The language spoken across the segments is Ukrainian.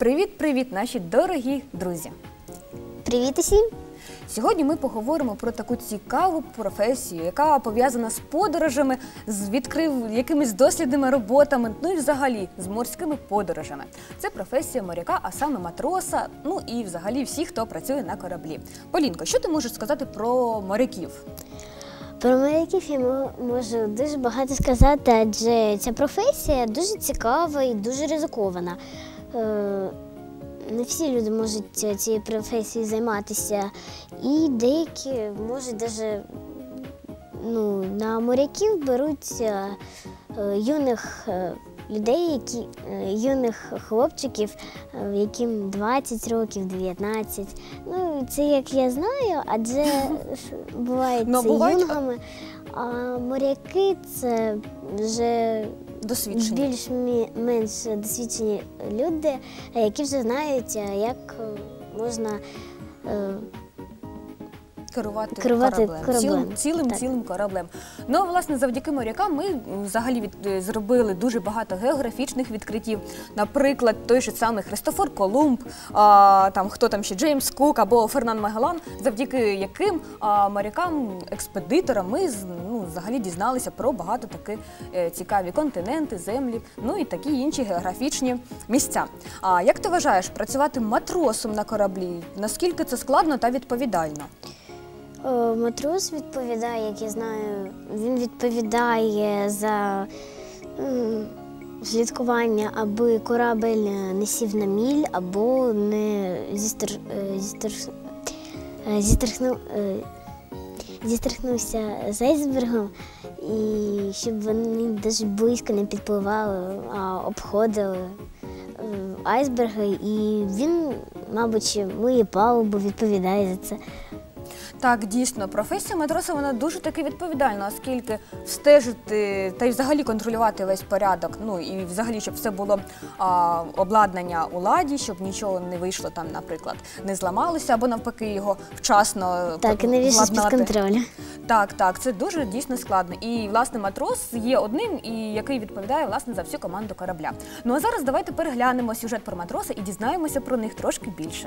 Привіт-привіт, наші дорогі друзі! Привіт усім! Сьогодні ми поговоримо про таку цікаву професію, яка пов'язана з подорожами, з якимись дослідними роботами, ну і взагалі з морськими подорожами. Це професія моряка, а саме матроса, ну і взагалі всіх, хто працює на кораблі. Полінко, що ти можеш сказати про моряків? Про моряків я можу дуже багато сказати, адже ця професія дуже цікава і дуже ризикована. Не всі люди можуть цією професією займатися, і деякі можуть навіть на моряків беруть юних людей, юних хлопчиків, яким 20 років, 19. Ну, це як я знаю, адже бувають юнгами, а моряки це вже більш-менш досвідчені люди, які вже знають, як можна керувати кораблем. Цілим кораблем. Ну, власне, завдяки морякам ми взагалі зробили дуже багато географічних відкриттів. Наприклад, той же самий Христофор Колумб, хто там ще, Джеймс Кук або Фернан Магеллан, завдяки яким морякам-експедиторам ми взагалі дізналися про багато таких цікаві континенти, землі, ну і такі інші географічні місця. А як ти вважаєш, працювати матросом на кораблі, наскільки це складно та відповідально? Матрос відповідає, як я знаю, він відповідає за слідкування, аби корабель не сів на міль, або не зістрахнувся з айсбергом, і щоб вони навіть близько не підпливали, а обходили айсберги, і він, мабуть, миє палубу, відповідає за це. Так, дійсно, професія матроса, вона дуже таки відповідальна, оскільки стежити та й взагалі контролювати весь порядок, ну і взагалі, щоб все було обладнання у ладі, щоб нічого не вийшло там, наприклад, не зламалося, або навпаки його вчасно так, і не вийшло з-під контролю. Так, це дуже дійсно складно. І, власне, матрос є одним, який відповідає, власне, за всю команду корабля. Ну а зараз давайте переглянемо сюжет про матроса і дізнаємося про них трошки більше.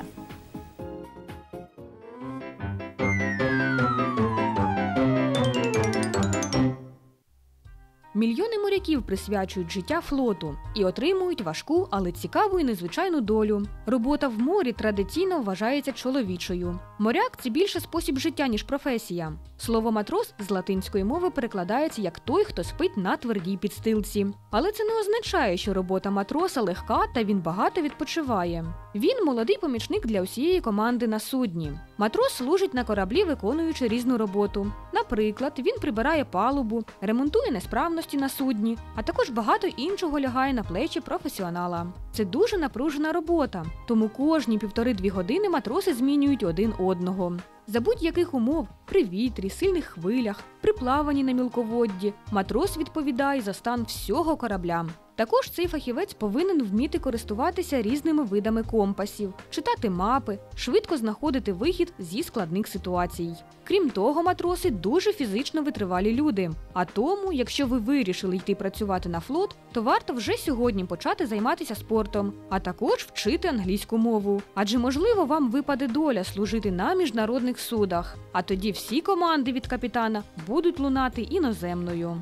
Мільйони моряків присвячують життя флоту і отримують важку, але цікаву і незвичайну долю. Робота в морі традиційно вважається чоловічою. Моряк – це більше спосіб життя, ніж професія. Слово «матрос» з латинської мови перекладається як «той, хто спить на твердій підстилці». Але це не означає, що робота матроса легка та він багато відпочиває. Він – молодий помічник для усієї команди на судні. Матрос служить на кораблі, виконуючи різну роботу. Наприклад, він прибирає палубу, ремонтує несправності на судні, а також багато іншого лягає на плечі професіонала. Це дуже напружена робота, тому кожні 1,5–2 години матроси змінюють один одного. За будь-яких умов – при вітрі, сильних хвилях, при плаванні на мілководді – матрос відповідає за стан всього корабля. Також цей фахівець повинен вміти користуватися різними видами компасів, читати мапи, швидко знаходити вихід зі складних ситуацій. Крім того, матроси дуже фізично витривалі люди. А тому, якщо ви вирішили йти працювати на флот, то варто вже сьогодні почати займатися спортом, а також вчити англійську мову. Адже, можливо, вам випаде доля служити на міжнародних судах. А тоді всі команди від капітана будуть лунати іноземною.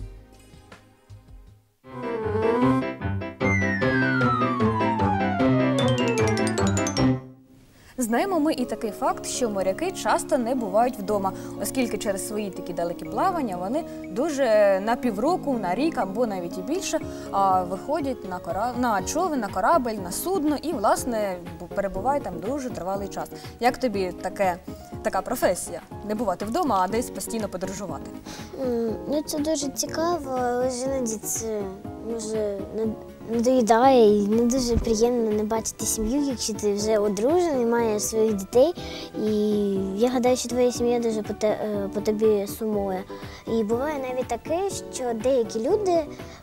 Знаємо ми і такий факт, що моряки часто не бувають вдома, оскільки через свої такі далекі плавання вони дуже на півроку, на рік або навіть і більше виходять на човен, на корабель, на судно і, власне, перебувають там дуже тривалий час. Як тобі така професія? Не бувати вдома, а десь постійно подорожувати? Це дуже цікаво, але ж іноді це може надоїдає і не дуже приємно не бачити сім'ю, якщо ти вже одружений, маєш своїх дітей. І я гадаю, що твоя сім'я дуже по тобі сумує. І буває навіть таке, що деякі люди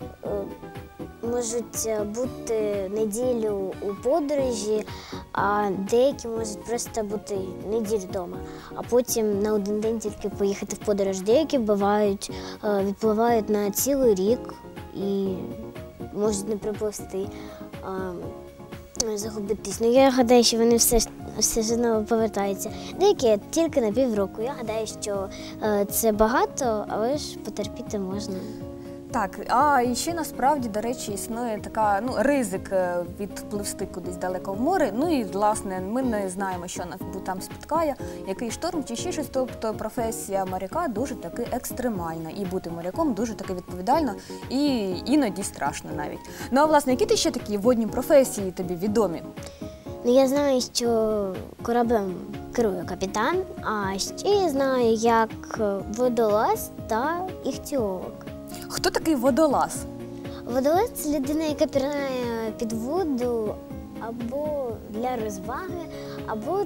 можуть бути неділю у подорожі, а деякі можуть просто бути неділю вдома, а потім на один день тільки поїхати в подорож. Деякі відпливають на цілий рік і можуть не приплисти загубитись. Ну, я гадаю, що вони все одно повертаються. Деякі тільки на півроку. Я гадаю, що це багато, але ж потерпіти можна. Так, а і ще насправді, до речі, існує така, ризик відпливсти кудись далеко в море. Ну і, власне, ми не знаємо, що нас там спіткає, який шторм чи ще щось. Тобто професія моряка дуже таки екстремальна. І бути моряком дуже таки відповідально і іноді страшно навіть. Ну, а, власне, які ти ще такі водні професії тобі відомі? Ну, я знаю, що кораблем керує капітан, а ще я знаю, як водолаз та іхтіолог. Хто такий водолаз? Водолаз – це людина, яка пірнає під воду або для розваги, або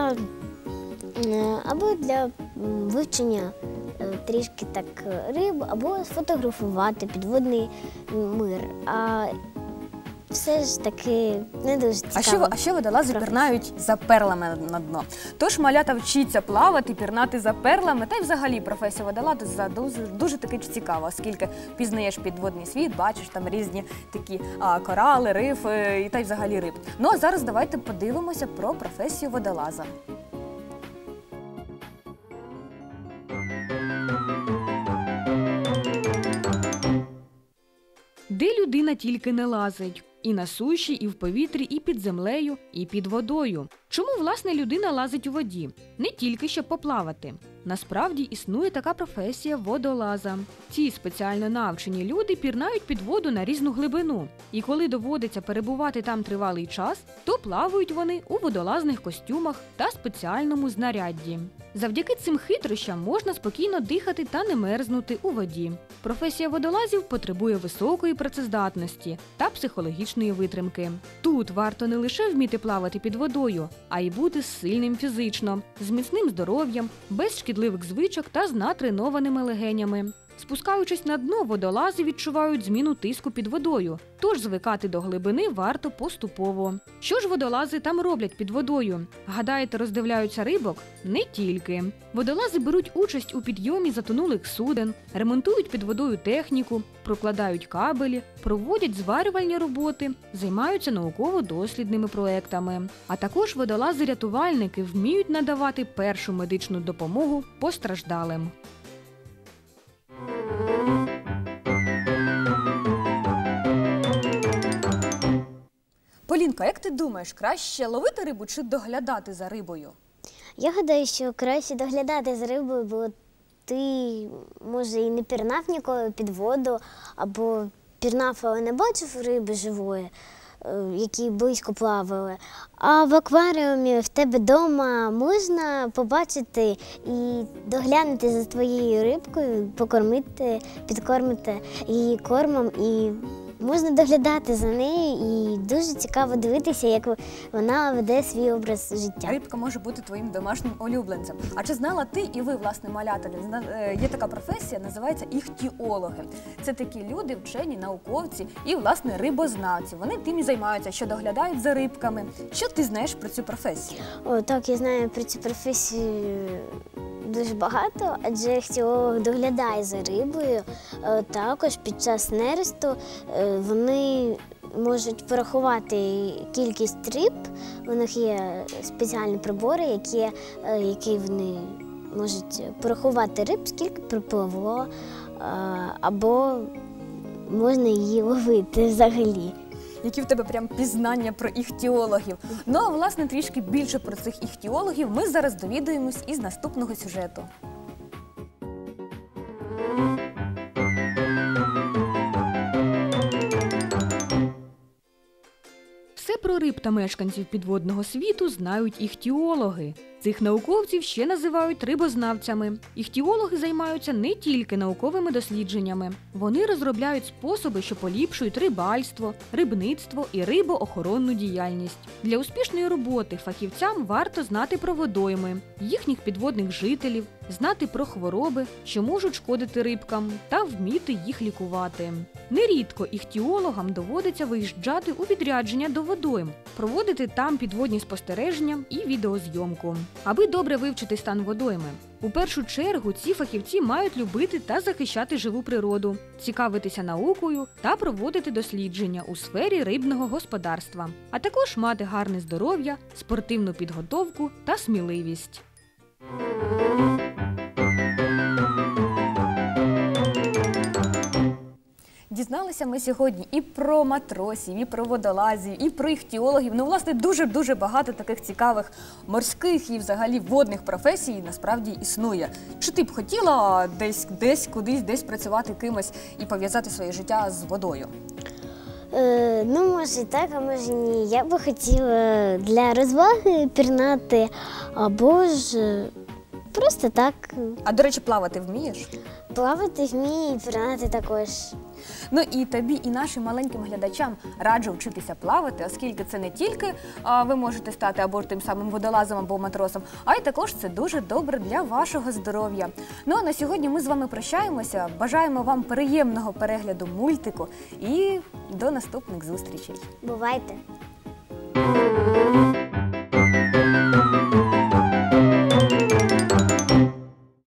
для вивчення трішки так риб, або сфотографувати підводний мир. А все ж таки не дуже цікаво. А ще водолази пірнають за перлами на дно. Тож малята вчиться плавати, пірнати за перлами, та й взагалі професія водолаза дуже таки цікава, оскільки пізнаєш підводний світ, бачиш там різні такі корали, рифи та й взагалі риб. Ну а зараз давайте подивимося про професію водолаза. Де людина тільки не лазить. І на суші, і в повітрі, і під землею, і під водою. Чому, власне, людина лазить у воді? Не тільки щоб поплавати. Насправді існує така професія водолаза. Ці спеціально навчені люди пірнають під воду на різну глибину. І коли доводиться перебувати там тривалий час, то плавають вони у водолазних костюмах та спеціальному знарядді. Завдяки цим хитрощам можна спокійно дихати та не мерзнути у воді. Професія водолазів потребує високої працездатності та психологічної витримки. Тут варто не лише вміти плавати під водою, а й бути сильним фізично, з міцним здоров'ям, без шкідливих звичок та з натренованими легенями. Спускаючись на дно, водолази відчувають зміну тиску під водою, тож звикати до глибини варто поступово. Що ж водолази там роблять під водою? Гадаєте, роздивляються рибок? Не тільки. Водолази беруть участь у підйомі затонулих суден, ремонтують під водою техніку, прокладають кабелі, проводять зварювальні роботи, займаються науково-дослідними проектами. А також водолази-рятувальники вміють надавати першу медичну допомогу постраждалим. Полінко, як ти думаєш, краще ловити рибу чи доглядати за рибою? Я гадаю, що краще доглядати за рибою, бо ти, може, і не пірнав ніколи під воду, або пірнав, але не бачив риби живої, які близько плавали. А в акваріумі в тебе вдома можна побачити і доглянути за твоєю рибкою, покормити, підкормити її кормом, і можна доглядати за нею, і дуже цікаво дивитися, як вона веде свій образ життя. Рибка може бути твоїм домашнім улюбленцем. А чи знала ти і ви, власне, малята, є така професія, називається іхтіологи. Це такі люди, вчені, науковці і, власне, рибознавці. Вони тим і займаються, що доглядають за рибками. Що ти знаєш про цю професію? Так, я знаю про цю професію дуже багато, адже іхтіолог доглядає за рибою. Також під час нересту вони можуть порахувати кількість риб. У них є спеціальні прибори, які вони можуть порахувати риб, скільки припливло, або можна її ловити взагалі. Які в тебе прям пізнання про іхтіологів. Ну, а, власне, трішки більше про цих іхтіологів ми зараз довідаємось із наступного сюжету. Все про риб та мешканців підводного світу знають іхтіологи. Цих науковців ще називають рибознавцями. Іхтіологи займаються не тільки науковими дослідженнями. Вони розробляють способи, що поліпшують рибальство, рибництво і рибоохоронну діяльність. Для успішної роботи фахівцям варто знати про водойми, їхніх підводних жителів, знати про хвороби, що можуть шкодити рибкам, та вміти їх лікувати. Нерідко іхтіологам доводиться виїжджати у відрядження до водойм, проводити там підводні спостереження і відеозйомку. Аби добре вивчити стан водойми, у першу чергу ці фахівці мають любити та захищати живу природу, цікавитися наукою та проводити дослідження у сфері рибного господарства, а також мати гарне здоров'я, спортивну підготовку та сміливість. Дізналися ми сьогодні і про матросів, і про водолазів, і про іхтіологів. Ну, власне, дуже-дуже багато таких цікавих морських і взагалі водних професій насправді існує. Чи ти б хотіла десь працювати кимось і пов'язати своє життя з водою? Ну, може і так, а може ні. Я би хотіла для розваги пірнати, або ж просто так. А, до речі, плавати вмієш? Плавати вмію і пірнати також. Ну і тобі, і нашим маленьким глядачам раджу вчитися плавати, оскільки це не тільки ви можете стати або тим самим водолазом, або матросом, а й також це дуже добре для вашого здоров'я. Ну а на сьогодні ми з вами прощаємося, бажаємо вам приємного перегляду мультику і до наступних зустрічей. Бувайте!